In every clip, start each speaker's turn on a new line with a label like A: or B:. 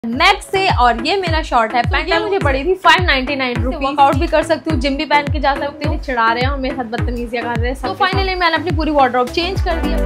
A: Max से और ये मेरा शॉर्ट है पैंट। मुझे पड़ी थी 599 रुपीज। वर्कआउट भी कर सकती हूँ, जिम भी पहन के जा सकती हूँ। चिढ़ा रहे हैं मेरे साथ, बदतमीजियां कर रहे हैं। तो फाइनली मैंने अपनी पूरी वार्डरोब चेंज कर दिया।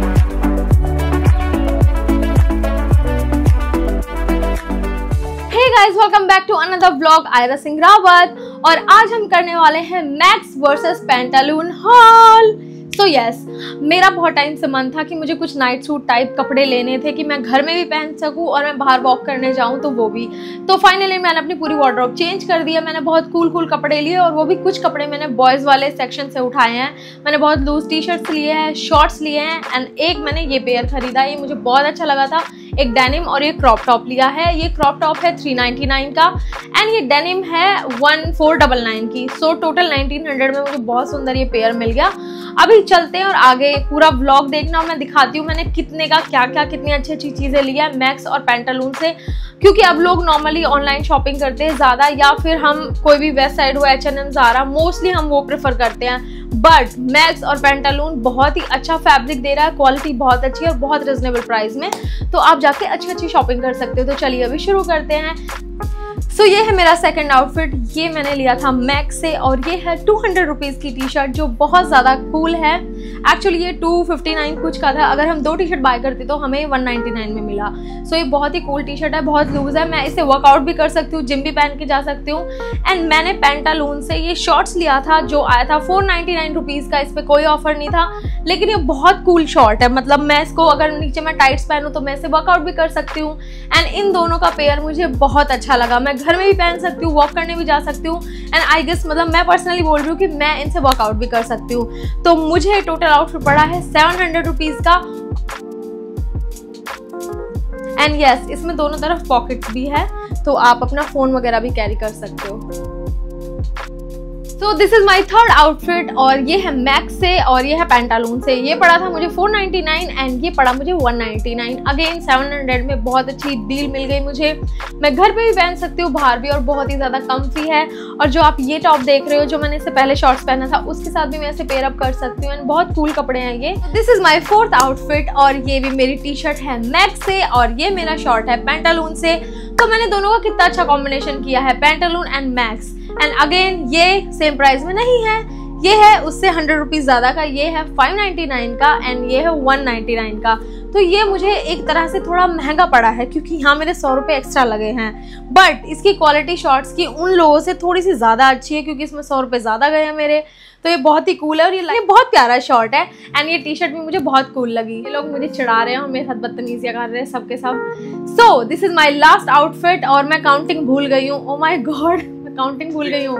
A: Hey guys, welcome back to another vlog. Aayra Singh Rawat और आज हम करने वाले हैं Max versus Pantaloons haul. So yes, मेरा बहुत टाइम से मन था कि मुझे कुछ नाइट सूट टाइप कपड़े लेने थे कि मैं घर में भी पहन सकूं और मैं बाहर वॉक करने जाऊं तो वो भी। तो फाइनली मैंने अपनी पूरी वार्डरोब चेंज कर दिया। मैंने बहुत कूल कपड़े लिए और वो भी कुछ कपड़े मैंने बॉयज़ वाले सेक्शन से उठाए हैं। मैंने बहुत लूज टी शर्ट्स लिए हैं, शॉर्ट्स लिए हैं एंड एक मैंने ये पेयर खरीदा। ये मुझे बहुत अच्छा लगा था, एक डेनिम और ये क्रॉप टॉप लिया है। ये क्रॉप टॉप है 399 का एंड ये डेनिम है 1499 की। सो टोटल 1900 में मुझे बहुत सुंदर ये पेयर मिल गया। अभी चलते हैं और आगे पूरा व्लॉग देखना, मैं दिखाती हूँ मैंने कितने का क्या कितनी अच्छी चीजें लिया है मैक्स और पैंटालून से। क्योंकि अब लोग नॉर्मली ऑनलाइन शॉपिंग करते हैं ज्यादा, या फिर हम कोई भी वेबसाइट हो H&M, ज़ारा, मोस्टली हम वो प्रेफर करते हैं। बट मैक्स और पैंटालून बहुत ही अच्छा फैब्रिक दे रहा है, क्वालिटी बहुत अच्छी है और बहुत रिजनेबल प्राइस में। तो आप जाके अच्छी शॉपिंग कर सकते हो। तो चलिए अभी शुरू करते हैं। सो ये है मेरा सेकंड आउटफिट। ये मैंने लिया था मैक्स से और ये है 200 रुपीज़ की टी शर्ट जो बहुत ज़्यादा कूल है। एक्चुअली ये 259 कुछ का था। अगर हम 2 टी शर्ट बाय करते तो हमें 199 में मिला। सो ये बहुत ही कूल टी शर्ट है, बहुत लूज है। मैं इसे वर्कआउट भी कर सकती हूँ, जिम भी पहन के जा सकती हूँ। एंड मैंने पैंटालून से ये शॉर्ट्स लिया था जो आया था 499 रुपीज़ का। इस पर कोई ऑफर नहीं था, लेकिन ये बहुत कूल शॉर्ट है। मतलब मैं इसको अगर नीचे मैं टाइट्स पहनूँ तो मैं इसे वर्कआउट भी कर सकती हूँ। एंड इन दोनों का पेयर मुझे बहुत अच्छा लगा। मैं घर में भी पहन सकती हूँ, वॉक करने भी जा सकती हूँ एंड आई गेस मतलब मैं पर्सनली बोल रही हूँ कि मैं इनसे वर्कआउट भी कर सकती हूँ। तो मुझे टोटल आउटफिट पड़ा है 700 रुपीज़ का। एंड यस, इसमें दोनों तरफ पॉकेट्स भी है तो आप अपना फोन वगैरह भी कैरी कर सकते हो। तो this is my third outfit और ये है मैक्स से और ये है पैंटालून से। ये पड़ा था मुझे 499 एंड ये पड़ा मुझे 199। अगेन 700 में बहुत अच्छी डील मिल गई मुझे। मैं घर पे भी पहन सकती हूँ, बाहर भी, और बहुत ही ज़्यादा कम्फी है। और जो आप ये टॉप देख रहे हो जो मैंने इससे पहले शॉर्ट्स पहना था उसके साथ भी मैं इसे पेयर अप कर सकती हूँ एंड बहुत कूल कपड़े हैं ये। This is my fourth outfit और ये भी मेरी टी शर्ट है मैक्स से और ये मेरा शॉर्ट है पैंटालून से। तो मैंने दोनों का कितना अच्छा कॉम्बिनेशन किया है, Pantaloons and Max. And again ये सेम प्राइस में नहीं है, ये है उससे 100 रुपीज़ ज़्यादा का। ये है 599 का एंड ये है 199 का। तो ये मुझे एक तरह से थोड़ा महंगा पड़ा है क्योंकि यहाँ मेरे 100 रुपये एक्स्ट्रा लगे हैं। बट इसकी क्वालिटी शॉर्ट्स की उन लोगों से थोड़ी सी ज़्यादा अच्छी है क्योंकि इसमें 100 रुपये ज़्यादा गए हैं मेरे। तो ये बहुत ही कूल है और ये बहुत प्यारा शॉर्ट है एंड ये टी शर्ट भी मुझे बहुत कूल लगी। ये लोग मुझे चिढ़ा रहे हैं और मेरे साथ बदतमीजियां कर रहे हैं सबके सब। So this is my last outfit और मैं काउंटिंग भूल गई हूँ। ओ माई गॉड, मैं काउंटिंग भूल गई हूँ।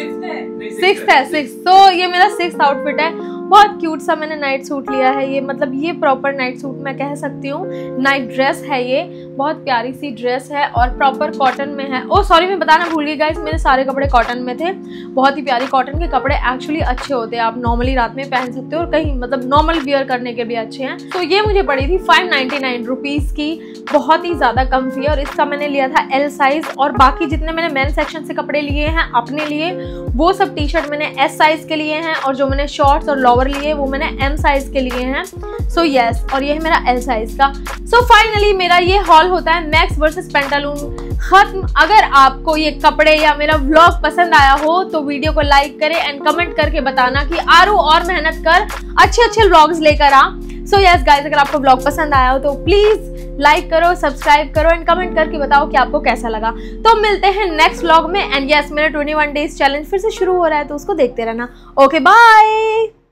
A: 6th है। तो ये मेरा 6th आउटफिट है। बहुत क्यूट सा मैंने नाइट सूट लिया है। ये मतलब ये प्रॉपर नाइट सूट मैं कह सकती हूँ, नाइट ड्रेस है ये। बहुत प्यारी सी ड्रेस है और प्रॉपर कॉटन में है। ओ सॉरी, मैं बताना भूल गई गाइस, मेरे सारे कपड़े कॉटन में थे। बहुत ही प्यारी कॉटन के कपड़े एक्चुअली अच्छे होते हैं, आप नॉर्मली रात में पहन सकते हो और कहीं मतलब नॉर्मल वियर करने के भी अच्छे हैं। तो ये मुझे पड़ी थी 599 रुपीज़ की, बहुत ही ज़्यादा कम्फी है और इसका मैंने लिया था L साइज़। और बाकी जितने मैंने मेन सेक्शन से कपड़े लिए हैं अपने लिए वो सब टी शर्ट मैंने S साइज़ के लिए हैं और जो मैंने शॉर्ट्स और लोअर लिए वो मैंने M साइज़ के लिए हैं। सो यस, और ये है मेरा L साइज़ का। सो फाइनली मेरा ये हॉल होता है मैक्स वर्सेस पैंटालून खत्म। अगर आपको ये कपड़े या मेरा व्लॉग पसंद आया हो तो वीडियो को लाइक करें एंड कमेंट करके बताना कि आरू और मेहनत कर, अच्छे व्लॉग्स लेकर आ। सो यस गाइस, अगर आपको व्लॉग पसंद आया हो तो प्लीज लाइक करो, सब्सक्राइब करो एंड कमेंट करके बताओ कि आपको कैसा लगा। तो मिलते हैं नेक्स्ट व्लॉग में। एंड यस, मेरा 21 डेज चैलेंज फिर से शुरू हो रहा है तो उसको देखते रहना। Okay bye.